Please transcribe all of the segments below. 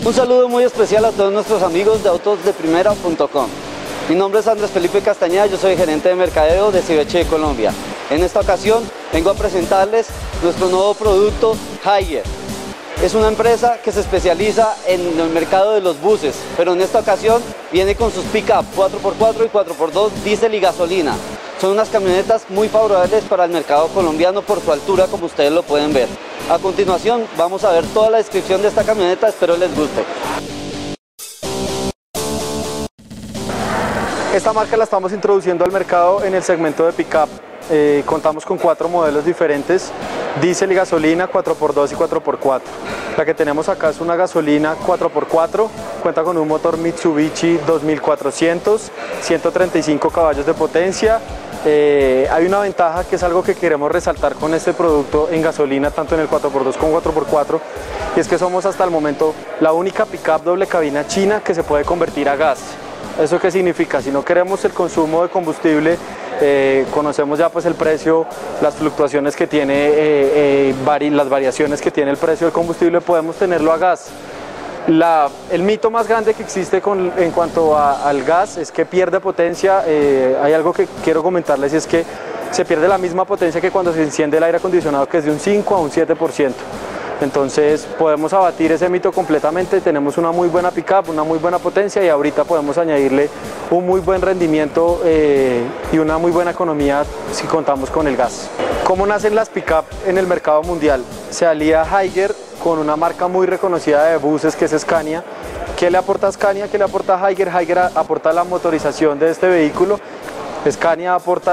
Un saludo muy especial a todos nuestros amigos de autosdeprimera.com. Mi nombre es Andrés Felipe Castañeda, yo soy gerente de mercadeo de Civeche Colombia. En esta ocasión vengo a presentarles nuestro nuevo producto, Haiger. Es una empresa que se especializa en el mercado de los buses, pero en esta ocasión viene con sus pick-up 4x4 y 4x2 diésel y gasolina. Son unas camionetas muy favorables para el mercado colombiano por su altura, como ustedes lo pueden ver. A continuación vamos a ver toda la descripción de esta camioneta, espero les guste. Esta marca la estamos introduciendo al mercado en el segmento de pick-up. Contamos con 4 modelos diferentes, diésel y gasolina, 4x2 y 4x4. La que tenemos acá es una gasolina 4x4, cuenta con un motor Mitsubishi 2400, 135 caballos de potencia. Hay una ventaja que es algo que queremos resaltar con este producto en gasolina, tanto en el 4x2 como 4x4, y es que somos hasta el momento la única pick-up doble cabina china que se puede convertir a gas. ¿Eso qué significa? Si no queremos el consumo de combustible, conocemos ya pues el precio, las fluctuaciones que tiene, las variaciones que tiene el precio del combustible, podemos tenerlo a gas. El mito más grande que existe en cuanto al gas es que pierde potencia. Hay algo que quiero comentarles, y es que se pierde la misma potencia que cuando se enciende el aire acondicionado, que es de un 5 a un 7%. Entonces podemos abatir ese mito completamente. Tenemos una muy buena pick-up, una muy buena potencia, y ahorita podemos añadirle un muy buen rendimiento y una muy buena economía si contamos con el gas. ¿Cómo nacen las pick-up en el mercado mundial? Se alía Haiger con una marca muy reconocida de buses que es Scania. ¿Qué le aporta Scania? ¿Qué le aporta Haiger? Haiger aporta la motorización de este vehículo, Scania aporta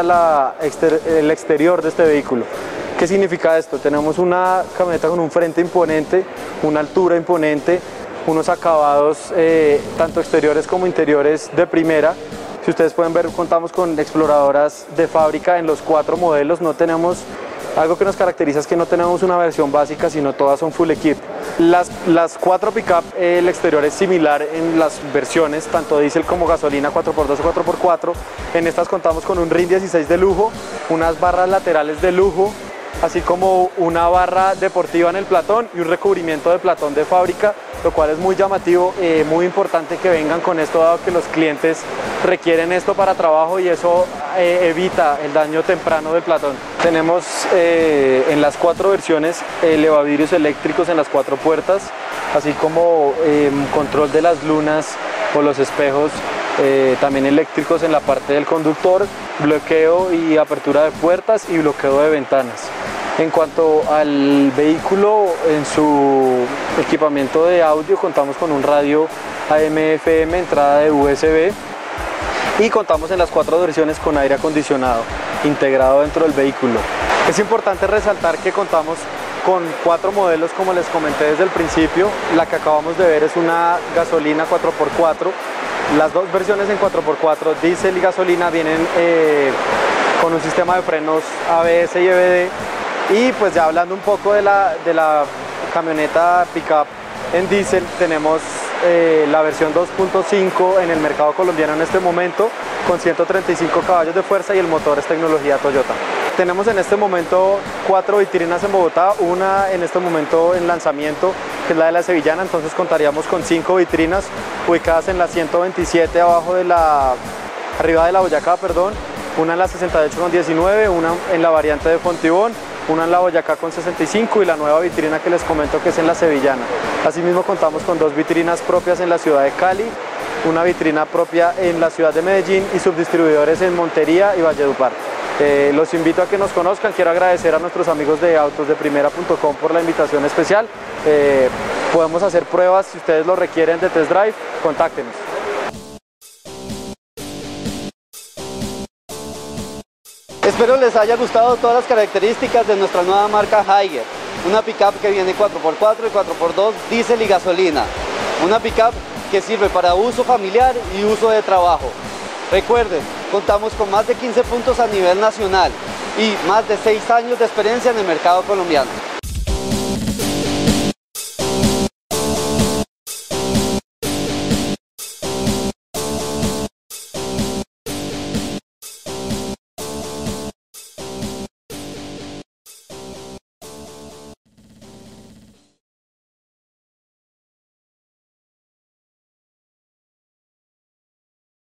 el exterior de este vehículo. ¿Qué significa esto? Tenemos una camioneta con un frente imponente, una altura imponente, unos acabados tanto exteriores como interiores de primera. Si ustedes pueden ver, contamos con exploradoras de fábrica en los 4 modelos. No tenemos, algo que nos caracteriza es que no tenemos una versión básica, sino todas son full equip. Las 4 pick-up, el exterior es similar en las versiones, tanto diésel como gasolina, 4x2 o 4x4. En estas contamos con un RIN 16 de lujo, unas barras laterales de lujo, así como una barra deportiva en el platón y un recubrimiento de platón de fábrica, lo cual es muy llamativo, muy importante que vengan con esto, dado que los clientes requieren esto para trabajo y eso evita el daño temprano del platón. Tenemos en las 4 versiones elevavidrios eléctricos en las 4 puertas, así como control de las lunas o los espejos también eléctricos en la parte del conductor, bloqueo y apertura de puertas y bloqueo de ventanas. En cuanto al vehículo, en su equipamiento de audio contamos con un radio AM/FM, entrada de USB, y contamos en las 4 versiones con aire acondicionado integrado dentro del vehículo. Es importante resaltar que contamos con 4 modelos, como les comenté desde el principio. La que acabamos de ver es una gasolina 4x4. Las 2 versiones en 4x4, diésel y gasolina, vienen con un sistema de frenos ABS y EBD. Y pues ya hablando un poco de la camioneta pick-up en diésel, tenemos la versión 2.5 en el mercado colombiano en este momento, con 135 caballos de fuerza, y el motor es tecnología Toyota. Tenemos en este momento 4 vitrinas en Bogotá, una en este momento en lanzamiento, que es la de la Sevillana. Entonces contaríamos con 5 vitrinas ubicadas en la 127 arriba de la Boyacá, perdón, una en la 68 con 19, una en la variante de Fontibón, una en la Boyacá con 65 y la nueva vitrina que les comento, que es en la Sevillana. Asimismo contamos con 2 vitrinas propias en la ciudad de Cali, una vitrina propia en la ciudad de Medellín y subdistribuidores en Montería y Valledupar. Los invito a que nos conozcan. Quiero agradecer a nuestros amigos de autosdeprimera.com por la invitación especial. Podemos hacer pruebas, si ustedes lo requieren, de test drive, contáctenos. Espero les haya gustado todas las características de nuestra nueva marca Haiger. Una pick-up que viene 4x4 y 4x2 diésel y gasolina. Una pick-up que sirve para uso familiar y uso de trabajo. Recuerden, contamos con más de 15 puntos a nivel nacional y más de 6 años de experiencia en el mercado colombiano.